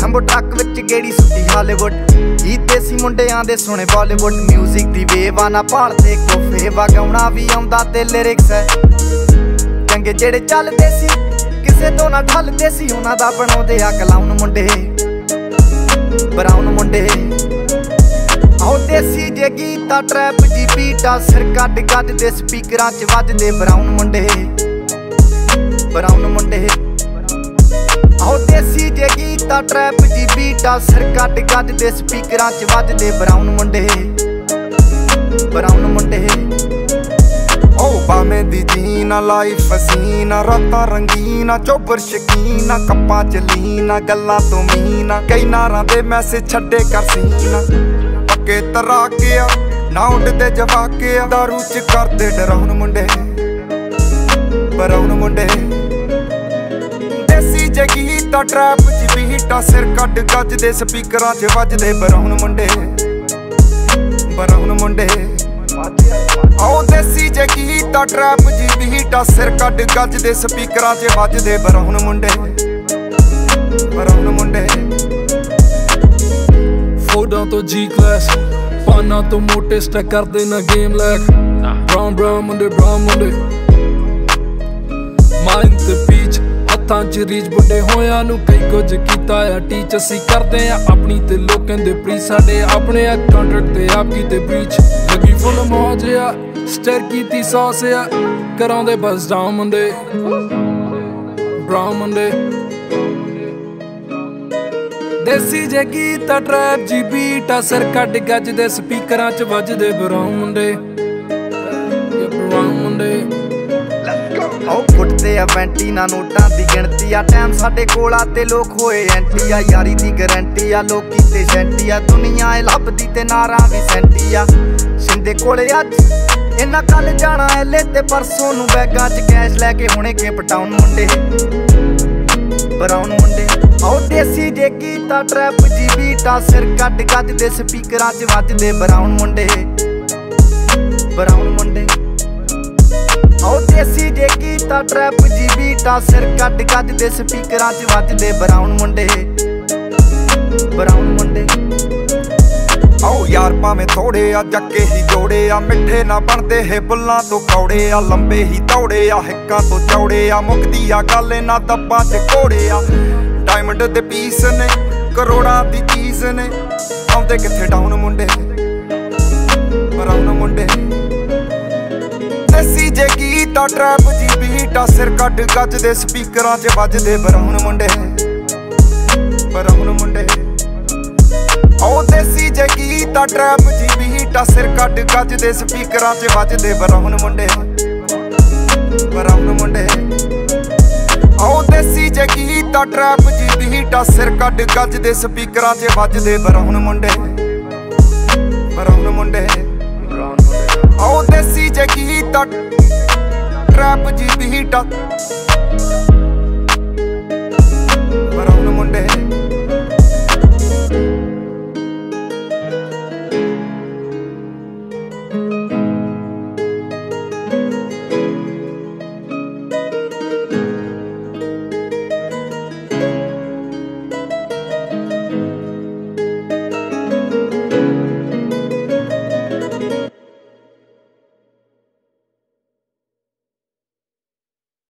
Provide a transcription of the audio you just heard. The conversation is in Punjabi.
ਜੰਬੋ ਟਰੱਕ ਵਿੱਚ ਗੇੜੀ ਸੁੱਟੀ ਹਾਲੀਵੁੱਡ ਗੀਤ ਦੇਸੀ ਮੁੰਡਿਆਂ ਦੇ ਸੁਣੇ ਬਾਲੀਵੁੱਡ ਮਿਊਜ਼ਿਕ ਦੀ ਵੇਵਾ ਨਾ ਭਾਲਦੇ ਕੋਫੇ ਵਗਾਉਣਾ ਵੀ ਆਉਂਦਾ ਤੇ ਲਿਰਿਕਸ ਹੈ ਚੰਗੇ ਜਿਹੜੇ ਚੱਲਦੇ ਸੀ ਕਿਸੇ ਤੋਂ ਨਾ ਢਲਦੇ ਸੀ ਉਹਨਾਂ ਦਾ ਬਣਾਉਂਦੇ ਆ ਕਲਾਉਨ ਮੁੰਡੇ ਬਰਾਉਨ ਮੁੰਡੇ ਆਉ ਦੇਸੀ ਜੇ ਗੀਤਾ ਟਰੈਪ ਜੀ ਬੀਟਾ ਸਿਰ ਕੱਢ ਗੱਜਦੇ ਸਪੀਕਰਾਂ 'ਚ ਵੱਜਦੇ ਬਰਾਉਨ ਮੁੰਡੇ ਆਉ ਦੇਸੀ ਜੇ ਗੀਤਾ ਟਰੈਪ ਜੀ ਬੀਟਾ ਸਿਰ ਕੱਢ ਗੱਜਦੇ ਸਪੀਕਰਾਂ 'ਚ ਵੱਜਦੇ ਬਰਾਉਨ ਮੁੰਡੇ ਓ ਬਾਵੇਂ ਦੀ ਜੀਨਾ ਲਾਈਫ ਹਸੀਨਾ ਰਾਤਾਂ ਰੰਗੀਨਾ ਚੋਬਰ ਸ਼ਕੀਨਾ ਕੱਪਾਂ ਚ ਲੀਨਾ ਗੱਲਾਂ ਤੋਂ ਮੀਨਾ ਕਈ ਨਾਰਾਂ ਦੇ ਮੈਸੇਜ ਛੱਡੇ ਕਰ ਸੀਨਾ ਪੱਕੇ ਤਰਾਕਿਆ ਨਾ ਉੱਡਦੇ ਜਵਾਕਿਆ ਦਾਰੂ ਚ ਕਰਦੇ ਡਰਾਉਣ ਮੁੰਡੇ ਬਰਾਉਨ ਮੁੰਡੇ ਦੇਸੀ ਜੇ ਗੀਤਾ ਟਰੈਪ ਚ ਬੀਟਾ ਸਿਰ ਕੱਢ ਗੱਜਦੇ ਸਪੀਕਰਾਂ 'ਚ ਵੱਜਦੇ ਬਰਾਉਨ ਮੁੰਡੇ ਆਉ ਦੇਸੀ ਜੇ ਗੀਤਾ ਟਰੈਪ ਜੀ ਬੀਟਾ ਸਿਰ ਕੱਢ ਗੱਜਦੇ ਸਪੀਕਰਾਂ 'ਚ ਵੱਜਦੇ ਬਰਾਉਨ ਮੁੰਡੇ ਫੋਟਾਂ ਤੋਂ ਜੀ ਕਲਾਸ ਪਾਨਾਂ ਤੋਂ ਮੋਟੇ ਸਟੈਕ ਕਰਦੇ ਨਾ ਗੇਮ ਲੈਕ ਬਰਾਉਨ ਮੁੰਡੇ ਮਾਈਂਡ ਤੇ ਪੀਚ ਹੱਥਾਂ 'ਚ ਰੀਚ ਵੱਡੇ ਹੋਇਆਂ ਨੂੰ ਕਈ ਕੁਝ ਕੀਤਾ ਆ ਟੀਚ ਅਸੀਂ ਕਰਦੇ ਆ ਆਪਣੀ ਤੇ ਲੋਕਾਂ ਦੇ ਪ੍ਰੀ ਸਾਡੇ ਆਪਣੇ ਆ ਕੰਟਰੈਕਟ ਤੇ ਆਪ ਕੀਤੇ ਬ੍ਰੀਚ ਲੱਗੀ ਫੁੱਲ ਮੌਜ ਆ ਸਟਰ ਕੀਤੀ ਸੌਸ ਆ ਕਰਾਉਂਦੇ ਬਸ ਡਾਊਨ ਮੁੰਡੇ ਬਰਾਉਨ ਮੁੰਡੇ ਦੇਸੀ ਜੇ ਗੀਤਾ ਟਰੈਪ ਜੀ ਬੀਟਾ ਸਿਰ ਕੱਢ ਗੱਜਦੇ ਸਪੀਕਰਾਂ 'ਚ ਵੱਜਦੇ ਬਰਾਉਨ ਮੁੰਡੇ ਆਉ ਫੁੱਟਦੇ ਆ ਵੈਂਟੀ ਨਾ ਨੋਟਾਂ ਦੀ ਗਿਣਤੀ ਆ ਟਾਈਮ ਸਾਡੇ ਕੋਲ ਆ ਤੇ ਲੋਕ ਹੋਏ ਐਂਟੀ ਆ ਯਾਰੀ ਦੀ ਗਰੰਟੀ ਆ ਲੋਕੀ ਤੇ ਸੈਂਟੀ ਆ ਦੁਨੀਆ ਏ ਲੱਭਦੀ ਤੇ ਨਾਰਾਂ ਵੀ ਸੈਂਟੀ ਆ ਸਿੰਦੇ ਕੋਲੇ ਅੱਜ ਇਹਨਾਂ ਕੱਲ ਜਾਣਾ ਐਲੇ ਤੇ ਪਰਸੋਂ ਨੂੰ ਬੈਗਾਂ 'ਚ ਕੈਸ਼ ਲੈ ਕੇ ਹੁਣੇ ਕੇ ਪਟਾਉਣ ਮੁੰਡੇ ਬਰਾਉਨ ਮੁੰਡੇ ਆਉ ਦੇਸੀ ਜੇ ਗੀਤਾ ਟਰੈਪ ਜੀ ਬੀਟਾ ਸਿਰ ਕੱਢ ਗੱਜਦੇ ਸਪੀਕਰਾਂ 'ਚ ਵੱਜਦੇ ਬਰਾਉਨ ਮੁੰਡੇ ਆਉ ਦੇਸੀ ਜੇ ਗੀਤਾ ਟਰੈਪ ਜੀ ਬੀਟਾ ਸਿਰ ਕੱਢ ਗੱਜਦੇ ਸਪੀਕਰਾਂ 'ਚ ਵੱਜਦੇ ਬਰਾਉਨ ਮੁੰਡੇ ਆਉ ਯਾਰ ਭਾਵੇਂ ਥੋੜੇ ਆ ਜੱਕੇ ਹੀ ਜੋੜੇ ਆ ਮਿੱਠੇ ਨਾ ਬਣਦੇ ਹੈ ਬੁੱਲਾਂ ਤੋਂ ਕੌੜੇ ਆ ਲੰਬੇ ਹੀ ਦੌੜੇ ਆ ਹਿੱਕਾਂ ਤੋਂ ਚੌੜੇ ਆ ਮੁੱਕਦੀ ਆ ਗੱਲ ਇਹਨਾਂ ਦੱਬਾਂ 'ਚ ਘੋੜੇ ਆ ਡਾਇਮੰਡ ਦੇ ਪੀਸ ਨੇ ਕਰੋੜਾਂ ਦੀ ਚੀਜ਼ ਨੇ ਆਉਂਦੇ ਕਿੱਥੇ ਡਾਊਨ ਮੁੰਡੇ ਬਰਾਉਨ ਮੁੰਡੇ ਦੇਸੀ ਜੇ ਗੀਤਾ ਟਰੈਪ ਜੀ ਬੀਟਾ ਸਿਰ ਕੱਢ ਗੱਜਦੇ ਸਪੀਕਰਾਂ 'ਚ ਵੱਜਦੇ ਬਰਾਉਨ ਮੁੰਡੇ ਆਉ ਦੇਸੀ ਜੇ ਗੀਤਾ ਟਰੈਪ ਜੀ ਬੀਟਾ ਸਿਰ ਕੱਢ ਗੱਜਦੇ ਸਪੀਕਰਾਂ 'ਚ ਵੱਜਦੇ ਬਰਾਉਨ ਮੁੰਡੇ ਆਉ ਦੇਸੀ ਜੇ ਗੀਤਾ ਟਰੈਪ ਜੀ ਬੀਟਾ ਸਿਰ ਕੱਢ ਗੱਜਦੇ ਸਪੀਕਰਾਂ 'ਚ ਵੱਜਦੇ ਬਰਾਉਨ ਮੁੰਡੇ ਆਉ ਦੇਸੀ ਜੇ ਗੀਤਾ ਟਰੈਪ ਜੀ ਬੀਟਾ